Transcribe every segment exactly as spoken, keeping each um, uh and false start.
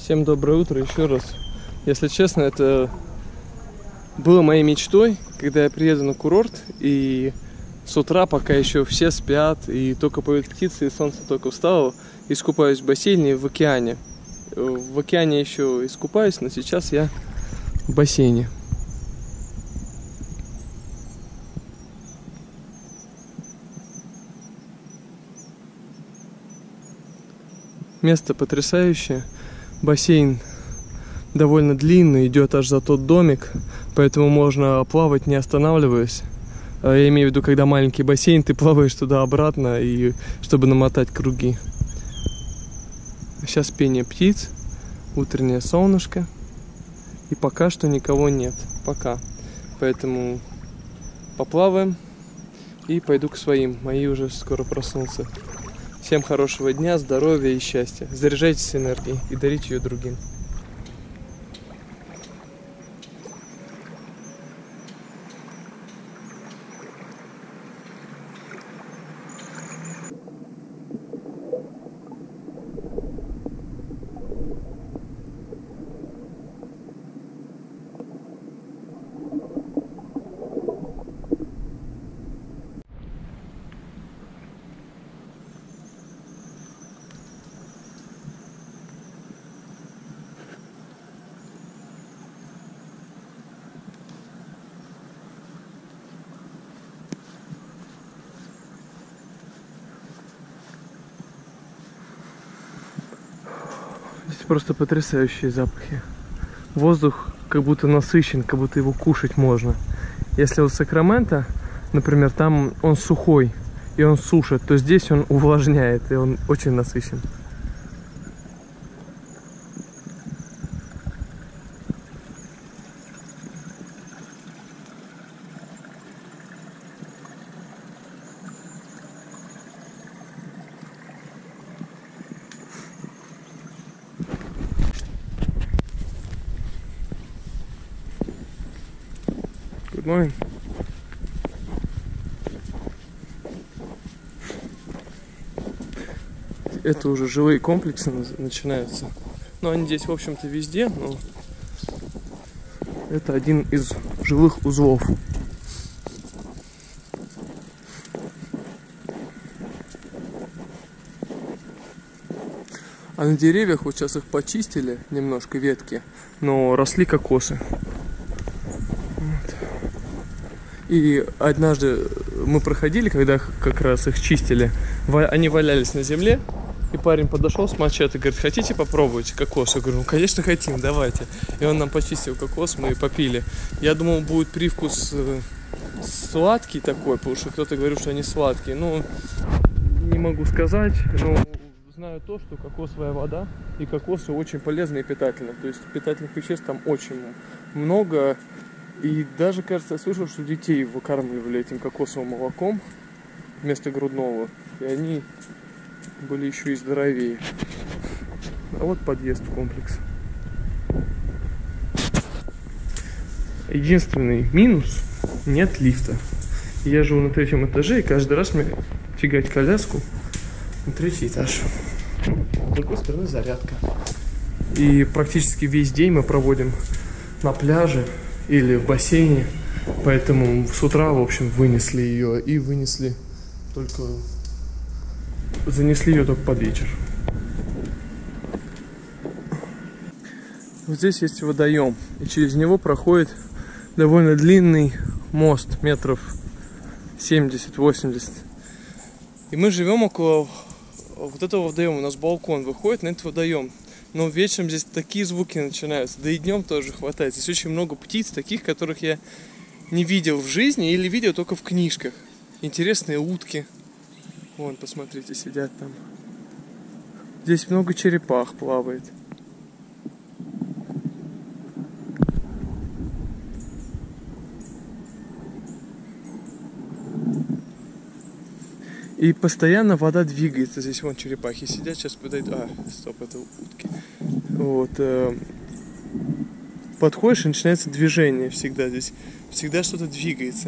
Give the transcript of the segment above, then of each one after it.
Всем доброе утро еще раз. Если честно, это было моей мечтой, когда я приеду на курорт и с утра, пока еще все спят и только поют птицы, и солнце только встало, искупаюсь в бассейне и в океане. В океане еще искупаюсь, но сейчас я в бассейне. Место потрясающее. Бассейн довольно длинный, идет аж за тот домик, поэтому можно плавать не останавливаясь. Я имею в виду, когда маленький бассейн, ты плаваешь туда-обратно, и чтобы намотать круги. Сейчас пение птиц, утреннее солнышко, и пока что никого нет. Пока. Поэтому поплаваем и пойду к своим. Мои уже скоро проснутся. Всем хорошего дня, здоровья и счастья. Заряжайтесь энергией и дарите ее другим. Здесь просто потрясающие запахи. Воздух как будто насыщен, как будто его кушать можно. Если вот Сакраменто, например, там он сухой и он сушит, то здесь он увлажняет и он очень насыщен. Good morning. Это уже жилые комплексы начинаются. Но они здесь, в общем-то, везде. Но это один из жилых узлов. А на деревьях, вот сейчас их почистили немножко, ветки, но росли кокосы. И однажды мы проходили, когда как раз их чистили, они валялись на земле, и парень подошел с мачете, говорит: хотите попробовать кокос? Я говорю: ну конечно хотим, давайте. И он нам почистил кокос, мы попили. Я думал, будет привкус сладкий такой, потому что кто-то говорил, что они сладкие. Ну, не могу сказать, но знаю то, что кокосовая вода и кокосы очень полезны и питательны. То есть питательных веществ там очень много. И даже, кажется, я слышал, что детей выкармливали этим кокосовым молоком вместо грудного. И они были еще и здоровее. А вот подъезд в комплекс. Единственный минус — нет лифта. Я живу на третьем этаже, и каждый раз мне тягать коляску на третий этаж. С другой стороны зарядка. И практически весь день мы проводим на пляже или в бассейне, поэтому с утра, в общем, вынесли ее и вынесли только, занесли ее только под вечер. Вот здесь есть водоем, и через него проходит довольно длинный мост, метров семьдесят-восемьдесят. И мы живем около вот этого водоема, у нас балкон выходит на этот водоем. Но вечером здесь такие звуки начинаются, да и днем тоже хватает. Здесь очень много птиц, таких, которых я не видел в жизни или видел только в книжках. Интересные утки. Вон, посмотрите, сидят там. Здесь много черепах плавает. И постоянно вода двигается. Здесь вон черепахи сидят, сейчас подойдут. А, стоп, это утки. Вот. Э, подходишь, и начинается движение всегда здесь. Всегда что-то двигается.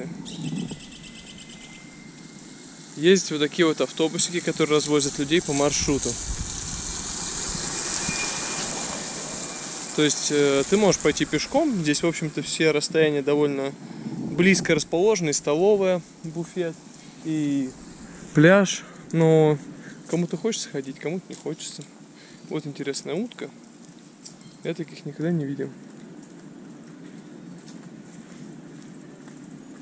Есть вот такие вот автобусики, которые развозят людей по маршруту. То есть э, ты можешь пойти пешком. Здесь, в общем-то, все расстояния довольно близко расположены. И столовая, буфет, и пляж. Но кому-то хочется ходить, кому-то не хочется. Вот интересная утка. Я таких никогда не видел.